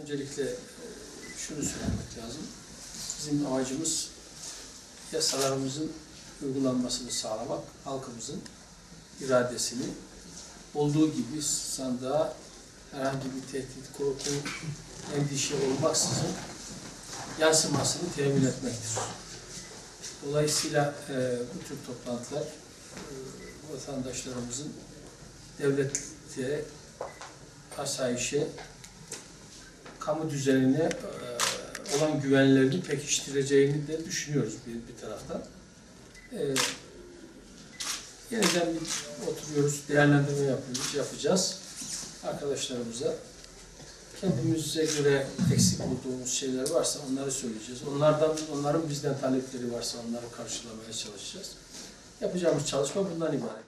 öncelikle şunu söylemek lazım. Bizim amacımız yasalarımızın uygulanmasını sağlamak, halkımızın iradesini olduğu gibi sandığa herhangi bir tehdit, korku, endişe olmaksızın yansımasını temin etmektir. Dolayısıyla bu tür toplantılar vatandaşlarımızın devlete, asayişe, kamu düzenine olan güvenlerini pekiştireceğini de düşünüyoruz bir taraftan. Yeniden oturuyoruz, değerlendirme yapacağız. Arkadaşlarımıza kendimize göre eksik bulduğumuz şeyler varsa onları söyleyeceğiz. Onların bizden talepleri varsa onları karşılamaya çalışacağız. Yapacağımız çalışma bundan ibaret.